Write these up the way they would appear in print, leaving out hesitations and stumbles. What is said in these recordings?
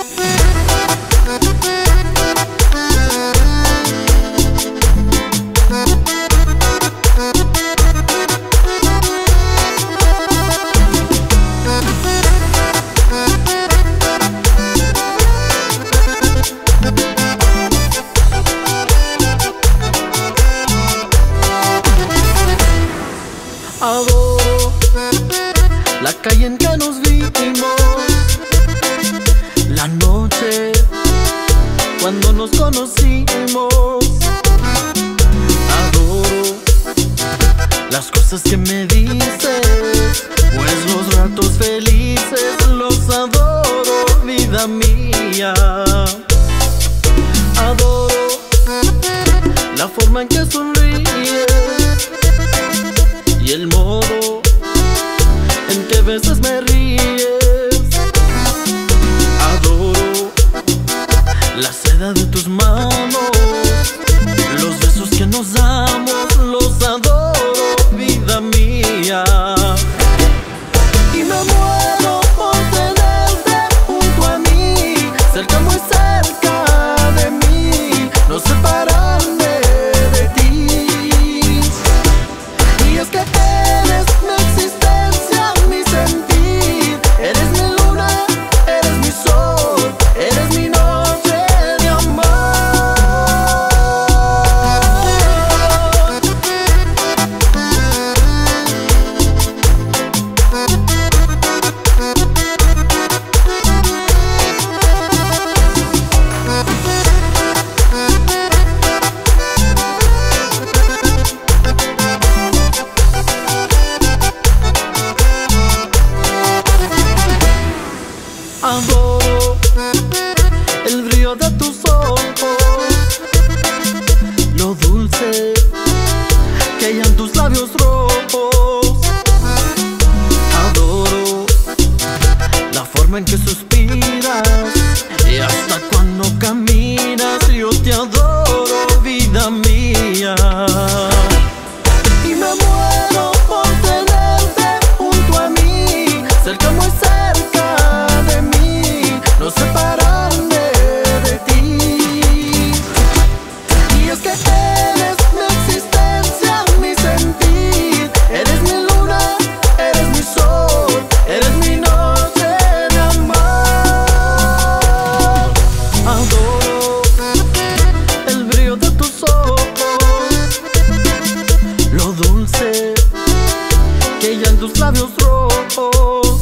Adoro la calle en que nos vimos, la noche cuando nos conocimos. Adoro las cosas que me dices, pues los ratos felices los adoro, vida mía. Adoro la forma en que sonríes y el modo en que a veces me ríes. Adoro la seda de tus manos, los besos que nos damos, los adoro, vida mía. Y me muero por tenerte junto a mí, cerca, muy cerca de mí, no separarme de ti. Y es que eres mi existencia, mi sentir, eres mi luna, eres mi sol, eres mi noche de amor. Adoro el brillo de tus ojos, lo dulce que hay en tus labios rojos. Adoro la forma en que suspiras y hasta cuando caminas yo te adoro, vida mía. Y me muero por tenerte junto a mí, cerca, muy cerca de mí, no separarme de ti. Y es que eres mi existencia, mi sentir, eres mi luna, eres mi sol, eres mi noche de amor. Adoro el brillo de tus ojos, lo dulce que hay en tus labios rojos.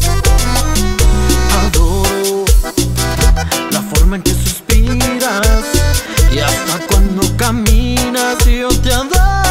Adoro la forma en que suspiras y hasta cuando caminas yo te adoro.